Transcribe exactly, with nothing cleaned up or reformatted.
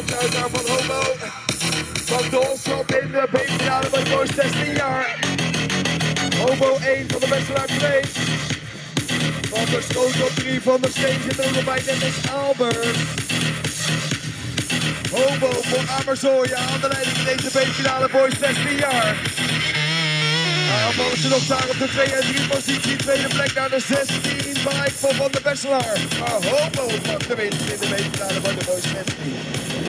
uitgaan van Homo. Van Dolschop in de B-finale van Boys zestien jaar. Homo één van de Westelaar twee. Van de Schoot op drie van de Steen zit er ook nog bij Dennis Albert. Homo voor Amerzooien aan de leiding in deze B-finale Boys zestien jaar. Mogen ze nog staan op de twee en drie positie. Tweede plek naar de zestien. Mike van Van der Wesselaar. Maar Homo pakt de winst in de B-finale van de Boys zestien.